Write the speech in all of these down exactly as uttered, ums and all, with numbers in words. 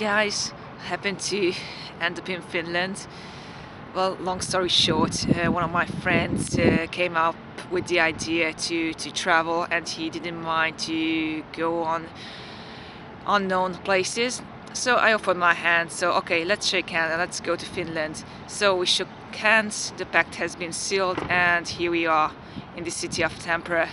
guys, happened to end up in Finland. Well, long story short, uh, one of my friends uh, came up with the idea to, to travel, and he didn't mind to go on unknown places. So I offered my hand, so okay, let's shake hands and let's go to Finland. So we shook hands, the pact has been sealed, and here we are in the city of Tampere.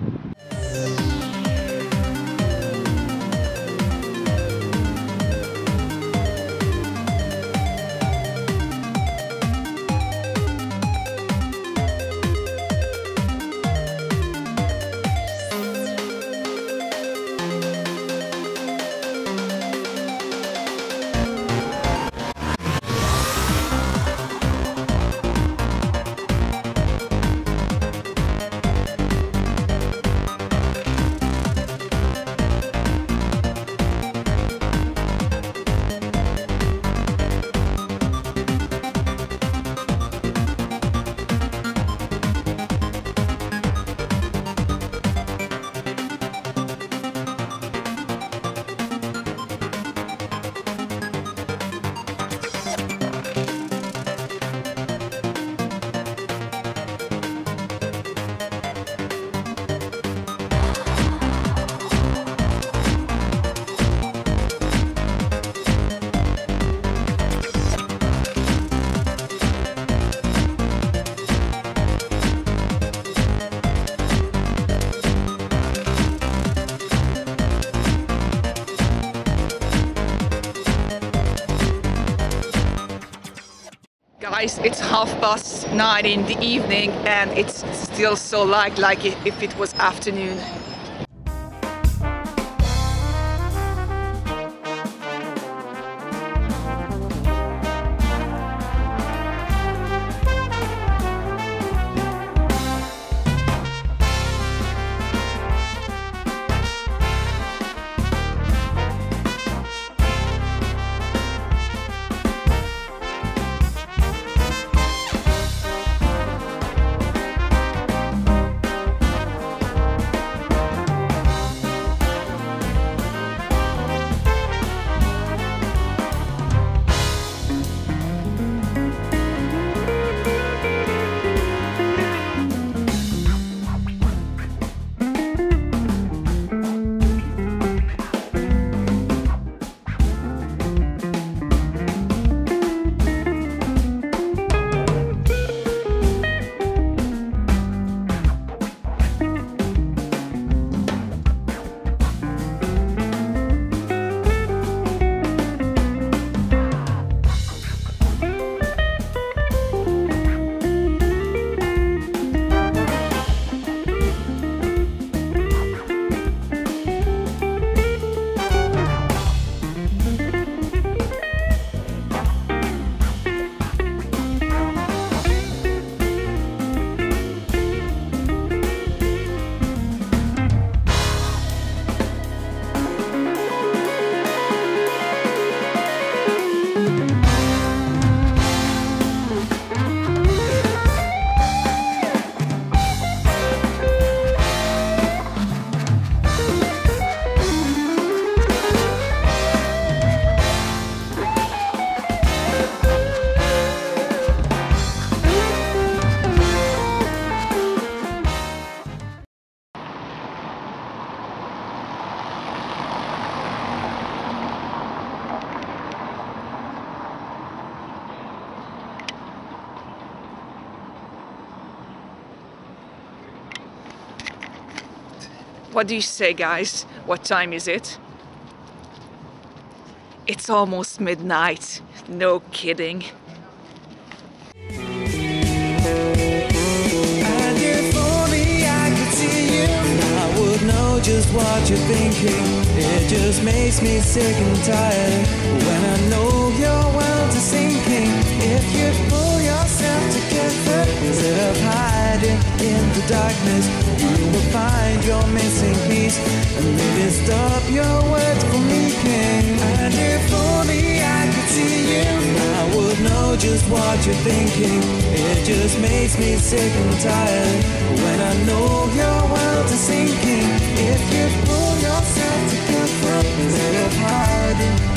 Guys, it's half past nine in the evening and it's still so light, like if it was afternoon. What do you say, guys? What time is it? It's almost midnight. No kidding. And if only I could see you, I would know just what you're thinking. It just makes me sick and tired when I know your world is sinking. If you pull yourself together instead of hiding in the darkness, you will find your missing piece and maybe stop your words from leaking. And if only I could see you, I would know just what you're thinking. It just makes me sick and tired when I know your world is sinking. If you pull yourself together instead of hiding